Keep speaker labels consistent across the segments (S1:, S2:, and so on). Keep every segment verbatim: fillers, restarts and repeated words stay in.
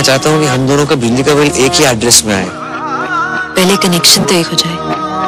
S1: चाहता हूँ कि हम दोनों का बिजली का बिल एक ही एड्रेस में आए।
S2: पहले कनेक्शन तो एक हो जाए।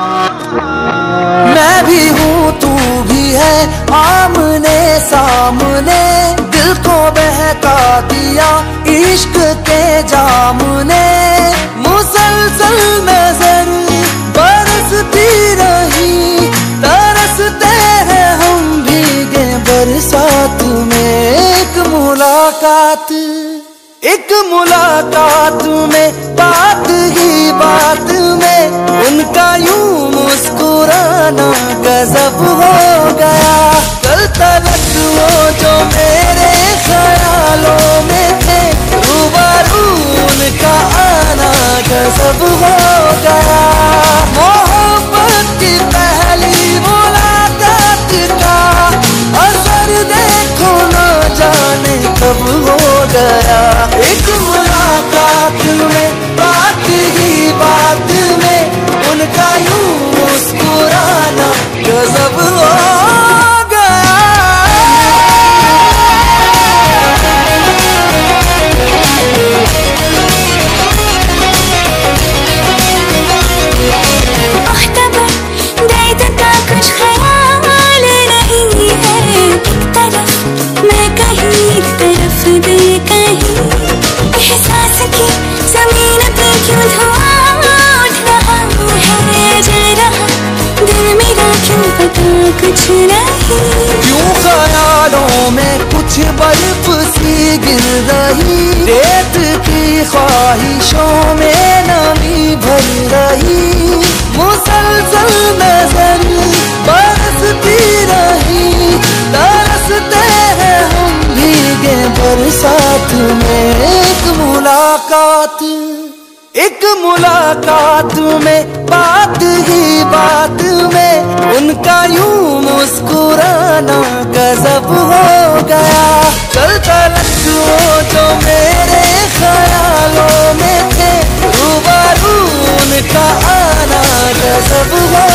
S3: मैं भी हूँ तू भी है, आमने सामने दिल को बहका दिया इश्क के जाम ने। मुसलसल नजर बरसती रही, तरसते हैं हम भीगे बरसात में। एक मुलाकात एक मुलाकात में, बात ही बात में उनका यूं मुस्कुराना गजब हो गया। कल तलक वो जो मेरे ख्यालों में थे, रूबरू उनका आना गजब हो गया। मोहब्बत की पहली मुलाकात का असर देखो ना जाने कब हो गया। एक मुलाकात में, बात ही बात में उनका यूं मुस्कुराना गजब हो गया। दर्द का कुछ ख्याल नहीं है, एक तरफ मैं कहीं एक तरफ दिल कहीं। एहसास की जमीन पे क्यों धुआं उठ रहा है, जल रहा दिल मेरा क्यों पता कुछ नहीं। क्यों ख्यालों में कुछ बर्फ सी गिर रही, रेत की ख्वाहिशों में नमी भर रही। मुसलसल नजर बरसती रही, तरसते हैं हम भीगे बरसात में। एक मुलाकात एक मुलाकात में, बात ही बात में उनका यूं मुस्कुराना गजब हो गया। कल तलक वो जो मेरे ख्यालों में थे, रूबरू उनका आना गजब हो